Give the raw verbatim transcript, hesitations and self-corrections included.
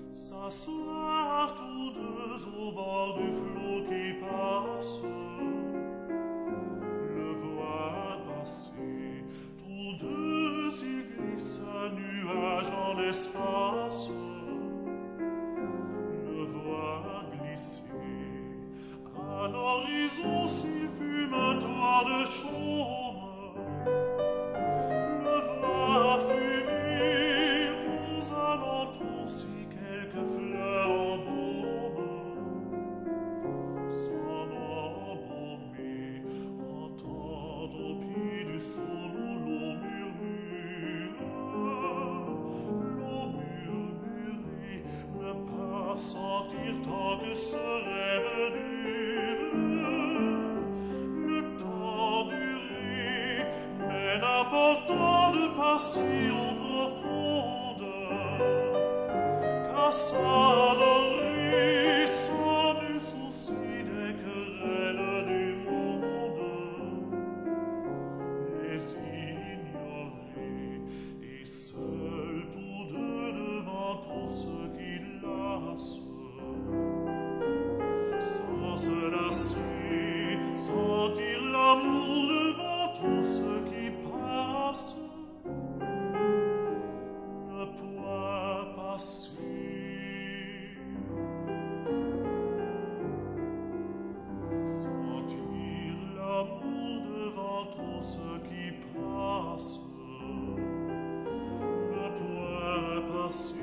s'asseoir tous deux au bord du flot qui passe, le voir passer, tous deux ils glissent un nuage en l'espace, le voir glisser à l'horizon s'il fume un toit de chaume, le voir fumer aux alentours si quelques fleurs embaument, s'en embaumer, entendre au pied du saule l'eau murmure, l'eau murmurer, ne pas sentir tant que ce rêve dure, le temps durer, mais l'important de passer aux profondeurs, qu'à s'adorer sans nul souci des querelles du monde, les ignorer et seuls tous deux devant tout ce qui lasse, sans se lasser, sentir l'amour devant tout ce qui passe, ne point passer, sentir l'amour devant tout ce qui passe, ne point passer.